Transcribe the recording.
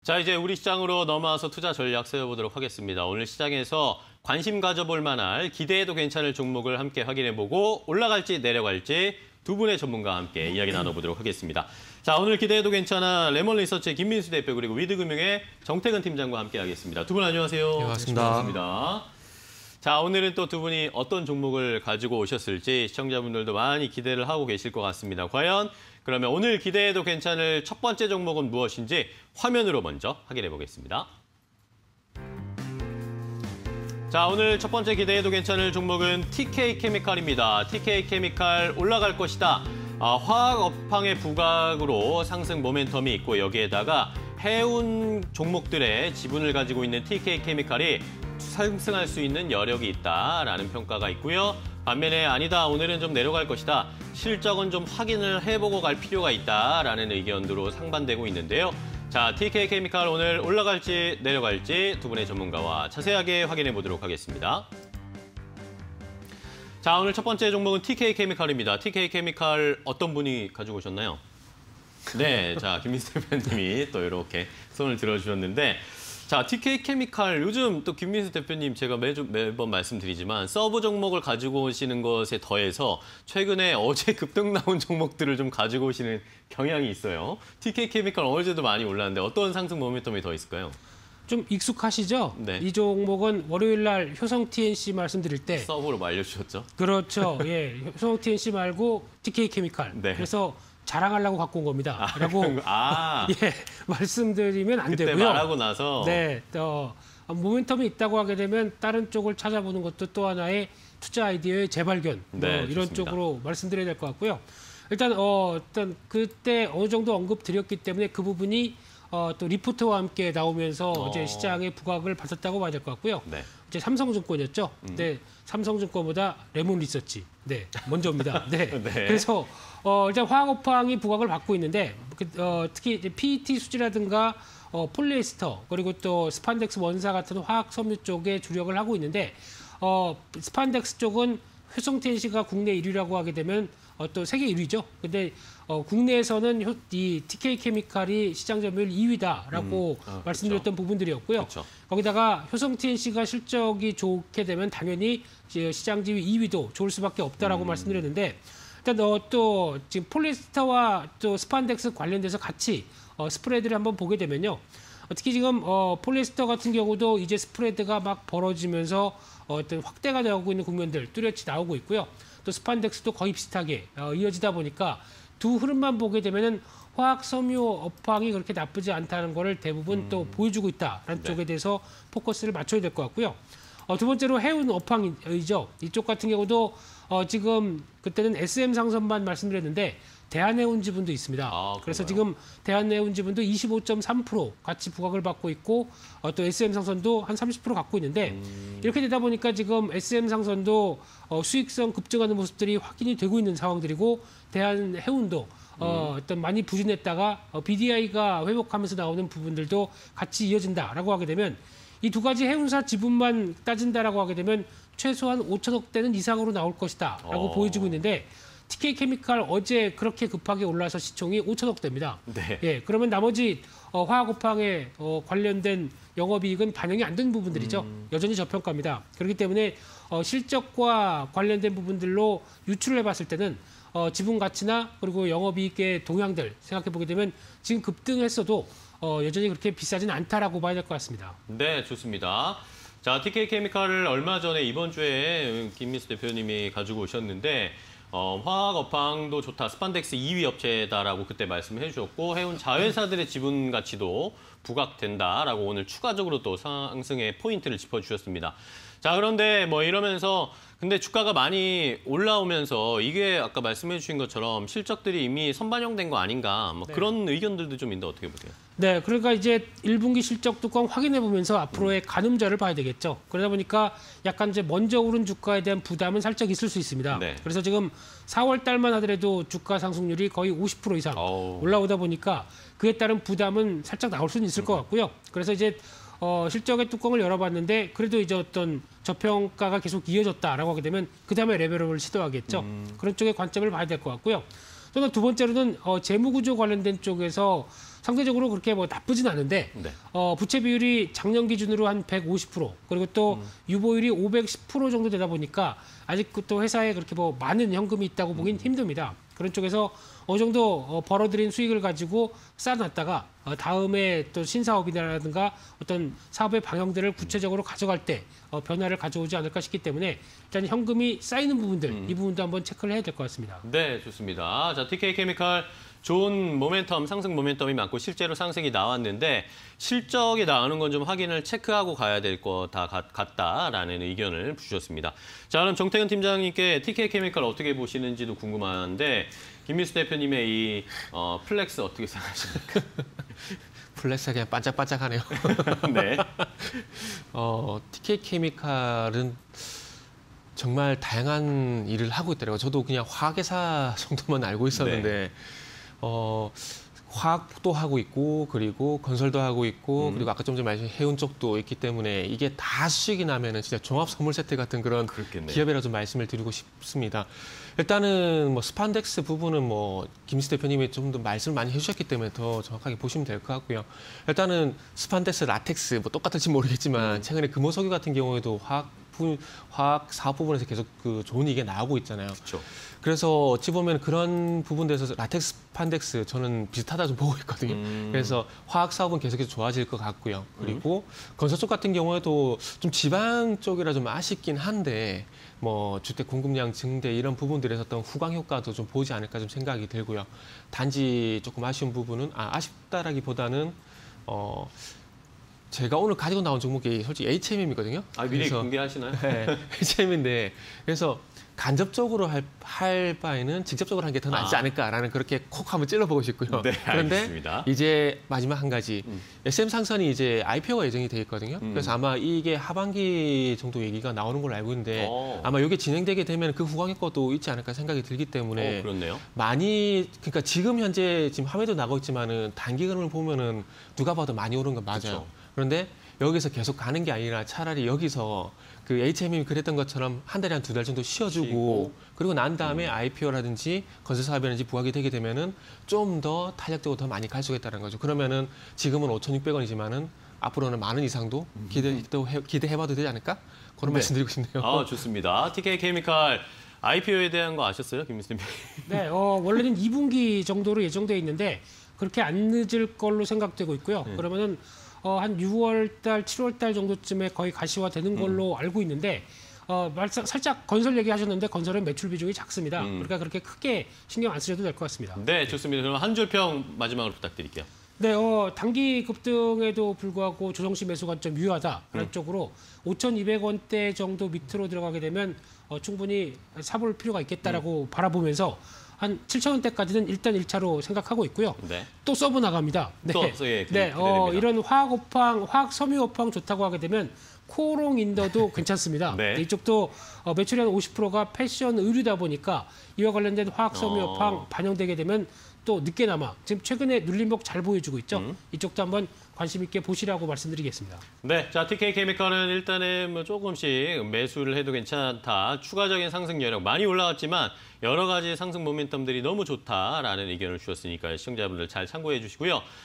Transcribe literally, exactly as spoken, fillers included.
자, 이제 우리 시장으로 넘어와서 투자 전략 세워보도록 하겠습니다. 오늘 시장에서 관심 가져볼 만할 기대해도 괜찮을 종목을 함께 확인해보고 올라갈지 내려갈지 두 분의 전문가와 함께 이야기 나눠보도록 하겠습니다. 자, 오늘 기대해도 괜찮아 레몬리서치의 김민수 대표 그리고 위드금융의 정태근 팀장과 함께 하겠습니다. 두 분 안녕하세요. 네, 반갑습니다. 반갑습니다. 자, 오늘은 또 두 분이 어떤 종목을 가지고 오셨을지 시청자분들도 많이 기대를 하고 계실 것 같습니다. 과연 그러면 오늘 기대해도 괜찮을 첫 번째 종목은 무엇인지 화면으로 먼저 확인해 보겠습니다. 자, 오늘 첫 번째 기대해도 괜찮을 종목은 티케이케미칼입니다. 티케이케미칼 올라갈 것이다. 아, 화학 업황의 부각으로 상승 모멘텀이 있고 여기에다가 해운 종목들의 지분을 가지고 있는 티케이케미칼이 상승할 수 있는 여력이 있다라는 평가가 있고요. 반면에 아니다, 오늘은 좀 내려갈 것이다. 실적은 좀 확인을 해보고 갈 필요가 있다라는 의견으로 상반되고 있는데요. 자, 티케이케미칼 오늘 올라갈지 내려갈지 두 분의 전문가와 자세하게 확인해 보도록 하겠습니다. 자, 오늘 첫 번째 종목은 티케이케미칼입니다. 티케이케미칼 어떤 분이 가지고 오셨나요? 네, 자, 김민수 대표님이 또 이렇게 손을 들어주셨는데 자, 티케이케미칼 요즘 또 김민수 대표님 제가 매주, 매번 말씀드리지만 서브 종목을 가지고 오시는 것에 더해서 최근에 어제 급등 나온 종목들을 좀 가지고 오시는 경향이 있어요. 티케이케미칼 어제도 많이 올랐는데 어떤 상승 모멘텀이 더 있을까요? 좀 익숙하시죠? 네. 이 종목은 월요일 날 효성 티엔씨 말씀드릴 때 서브로 말려주셨죠? 그렇죠. 예, 효성 티엔씨 말고 티케이케미칼. 네. 그래서 자랑하려고 갖고 온 겁니다. 아, 라고 아, 예, 말씀드리면 안 그때 되고요. 말하고 나서 네, 어, 모멘텀이 있다고 하게 되면 다른 쪽을 찾아보는 것도 또 하나의 투자 아이디어의 재발견 뭐 네, 이런 좋습니다. 쪽으로 말씀드려야 될 것 같고요. 일단 어, 일단 그때 어느 정도 언급 드렸기 때문에 그 부분이 어, 또 리포트와 함께 나오면서 어. 이제 시장의 부각을 받았다고 봐야 될 것 같고요. 네. 이제 삼성증권이었죠. 음. 네, 삼성증권보다 레몬리서치, 네, 먼저입니다. 네, 네. 그래서 어, 일단 화학업황이 부각을 받고 있는데 그, 어, 특히 이제 피이티 수지라든가 어, 폴리에스터 그리고 또 스판덱스 원사 같은 화학 섬유 쪽에 주력을 하고 있는데 어, 스판덱스 쪽은 효성티엔씨가 국내 일 위라고 하게 되면 어, 또 세계 일 위죠. 근데 어, 국내에서는 효, 이 티케이케미칼이 시장 점유율 이 위다라고 음. 아, 말씀드렸던 부분들이었고요. 그렇죠. 거기다가 효성티엔씨가 실적이 좋게 되면 당연히 이제 시장 지위 이 위도 좋을 수밖에 없다라고 음. 말씀드렸는데 일단 어, 또 지금 폴리에스터와 또 스판덱스 관련돼서 같이 어, 스프레드를 한번 보게 되면요. 어, 특히 지금 어, 폴리에스터 같은 경우도 이제 스프레드가 막 벌어지면서 어, 어떤 확대가 되고 있는 국면들 뚜렷이 나오고 있고요. 또 스판덱스도 거의 비슷하게 어, 이어지다 보니까 두 흐름만 보게 되면은 화학 섬유 업황이 그렇게 나쁘지 않다는 거를 대부분 음. 또 보여주고 있다라는 네. 쪽에 대해서 포커스를 맞춰야 될 것 같고요. 어, 두 번째로 해운 업황이죠. 이쪽 같은 경우도 어, 지금 그때는 에스엠 상선만 말씀드렸는데 대한해운 지분도 있습니다. 아, 그래서 그런가요? 지금 대한해운 지분도 이십오 점 삼 퍼센트 같이 부각을 받고 있고 어, 또 에스엠 상선도 한 삼십 퍼센트 갖고 있는데 음. 이렇게 되다 보니까 지금 에스엠 상선도 어, 수익성 급증하는 모습들이 확인이 되고 있는 상황들이고 대한해운도 어, 어떤 많이 부진했다가 어, 비디아이가 회복하면서 나오는 부분들도 같이 이어진다라고 하게 되면 이 두 가지 해운사 지분만 따진다라고 하게 되면 최소한 오천억 대는 이상으로 나올 것이다라고 어. 보여지고 있는데 티케이케미칼 어제 그렇게 급하게 올라서 시총이 오천억 대입니다. 네. 예, 그러면 나머지 어, 화학업황에 어, 관련된 영업이익은 반영이 안 된 부분들이죠. 음. 여전히 저평가입니다. 그렇기 때문에 어, 실적과 관련된 부분들로 유출을 해봤을 때는 어, 지분 가치나 그리고 영업이익의 동향들 생각해 보게 되면 지금 급등했어도 어, 여전히 그렇게 비싸지는 않다라고 봐야 될 것 같습니다. 네, 좋습니다. 자, 티케이케미칼을 얼마 전에 이번 주에 김민수 대표님이 가지고 오셨는데 어, 화학 업황도 좋다, 스판덱스 이 위 업체다라고 그때 말씀해 주셨고 해운 자회사들의 지분 가치도 부각된다라고 오늘 추가적으로 또 상승의 포인트를 짚어주셨습니다. 자, 그런데 뭐 이러면서 근데 주가가 많이 올라오면서 이게 아까 말씀해 주신 것처럼 실적들이 이미 선반영된 거 아닌가 뭐 네. 그런 의견들도 좀 있는데 어떻게 보세요? 네, 그러니까 이제 일 분기 실적 뚜껑 확인해 보면서 앞으로의 가늠자를 봐야 되겠죠. 그러다 보니까 약간 이제 먼저 오른 주가에 대한 부담은 살짝 있을 수 있습니다. 네. 그래서 지금 사월 달만 하더라도 주가 상승률이 거의 오십 퍼센트 이상 어우. 올라오다 보니까 그에 따른 부담은 살짝 나올 수는 있을 것 같고요. 그래서 이제 어, 실적의 뚜껑을 열어봤는데 그래도 이제 어떤 저평가가 계속 이어졌다라고 하게 되면 그 다음에 레벨업을 시도하겠죠. 음. 그런 쪽의 관점을 봐야 될 것 같고요. 또는 두 번째로는 어, 재무구조 관련된 쪽에서 상대적으로 그렇게 뭐 나쁘진 않은데 네. 어, 부채 비율이 작년 기준으로 한 백오십 퍼센트 그리고 또 음. 유보율이 오백십 퍼센트 정도 되다 보니까 아직 그 또 회사에 그렇게 뭐 많은 현금이 있다고 보긴 힘듭니다. 그런 쪽에서 어느 정도 어, 벌어들인 수익을 가지고 쌓아놨다가 어, 다음에 또 신사업이라든가 어떤 사업의 방향들을 구체적으로 가져갈 때 어, 변화를 가져오지 않을까 싶기 때문에 일단 현금이 쌓이는 부분들 음. 이 부분도 한번 체크를 해야 될 것 같습니다. 네, 좋습니다. 자, 티케이케미칼 좋은 모멘텀, 상승 모멘텀이 많고 실제로 상승이 나왔는데 실적이 나오는 건 좀 확인을 체크하고 가야 될 것 다 같다라는 의견을 주셨습니다. 자, 그럼 정태근 팀장님께 티케이케미칼 어떻게 보시는지도 궁금한데 김민수 대표님의 이 어, 플렉스 어떻게 생각하십니까? 플렉스가 그냥 반짝반짝하네요. 네. 어, 티케이케미칼은 정말 다양한 일을 하고 있더라고요. 저도 그냥 화학회사 정도만 알고 있었는데 네. 어, 화학도 하고 있고 그리고 건설도 하고 있고 음. 그리고 아까 좀 전에 말씀하신 해운 쪽도 있기 때문에 이게 다 수익이 나면은 진짜 종합 선물 세트 같은 그런 그렇겠네요. 기업이라 좀 말씀을 드리고 싶습니다. 일단은 뭐 스판덱스 부분은 뭐 김수 대표님이 좀 더 말씀을 많이 해주셨기 때문에 더 정확하게 보시면 될 것 같고요. 일단은 스판덱스, 라텍스 뭐 똑같을지 모르겠지만 음. 최근에 금호석유 같은 경우에도 화학 부, 화학 사업 부분에서 계속 그 좋은 얘기가 나오고 있잖아요. 그렇죠. 그래서 어찌 보면 그런 부분에서 라텍스, 스판덱스 저는 비슷하다 좀 보고 있거든요. 음. 그래서 화학 사업은 계속해서 좋아질 것 같고요. 그리고 건설 쪽 같은 경우에도 좀 지방 쪽이라 좀 아쉽긴 한데 뭐 주택 공급량 증대 이런 부분들에서 어떤 후광 효과도 좀 보지 않을까 좀 생각이 들고요. 단지 조금 아쉬운 부분은 아, 아쉽다라기보다는 어 제가 오늘 가지고 나온 종목이 솔직히 에이치엠엠이거든요. 아, 미리 공개하시나요? 네, 에이치엠인데 그래서 간접적으로 할, 할 바에는 직접적으로 하는 게 더 낫지 아. 않을까라는 그렇게 콕 한번 찔러보고 싶고요. 네, 그런데 알겠습니다. 이제 마지막 한 가지 음. 에스엠 상선이 이제 아이피오가 예정이 돼 있거든요. 음. 그래서 아마 이게 하반기 정도 얘기가 나오는 걸로 알고 있는데 어. 아마 이게 진행되게 되면 그 후광 효과도 있지 않을까 생각이 들기 때문에 어, 그렇네요. 많이 그러니까 지금 현재 지금 화면에도 나가고 있지만은 단기간을 보면은 누가 봐도 많이 오른 건 맞아요. 그쵸. 그런데 여기서 계속 가는 게 아니라 차라리 여기서 그 에이치엠이 그랬던 것처럼 한 달에 한 두 달 정도 쉬어주고 쉬고. 그리고 난 다음에 아이피오라든지 건설 사업이라든지 부각이 되게 되면은 좀 더 탄력적으로 더 많이 갈 수가 있다는 거죠. 그러면은 지금은 오천육백 원이지만은 앞으로는 많은 이상도 기대도 해, 기대해봐도 되지 않을까? 그런 네. 말씀드리고 싶네요. 아, 좋습니다. 티케이케미칼 아이피오에 대한 거 아셨어요, 김민수 대표님? 네, 어, 원래는 이 분기 정도로 예정돼 있는데 그렇게 안 늦을 걸로 생각되고 있고요. 네. 그러면은 어, 한 유월 달, 칠월 달 정도쯤에 거의 가시화되는 걸로 알고 있는데 어, 말씀, 살짝 건설 얘기하셨는데 건설은 매출 비중이 작습니다. 음. 그러니까 그렇게 크게 신경 안 쓰셔도 될 것 같습니다. 네, 좋습니다. 그럼 한 줄 평 마지막으로 부탁드릴게요. 네, 어, 단기 급등에도 불구하고 조정시 매수 관점 유효하다라는 음. 쪽으로 오천이백 원대 정도 밑으로 들어가게 되면 어, 충분히 사볼 필요가 있겠다라고 바라보면서 한 칠천 원대까지는 일단 일 차로 생각하고 있고요. 네. 또 서브 나갑니다. 네, 또, 예, 기- 네, 어, 기대됩니다. 이런 화학 업황, 화학 섬유 업황 좋다고 하게 되면 코롱 인더도 괜찮습니다. 네. 네, 이쪽도 어, 매출의 한 오십 퍼센트가 패션 의류다 보니까 이와 관련된 화학 섬유 어. 업황 반영되게 되면 또 늦게나마 지금 최근에 눌림목 잘 보여주고 있죠. 음. 이쪽도 한번 관심 있게 보시라고 말씀드리겠습니다. 네, 자 티케이케미칼은 일단은 뭐 조금씩 매수를 해도 괜찮다. 추가적인 상승 여력 많이 올라갔지만 여러 가지 상승 모멘텀들이 너무 좋다라는 의견을 주셨으니까 시청자분들 잘 참고해 주시고요.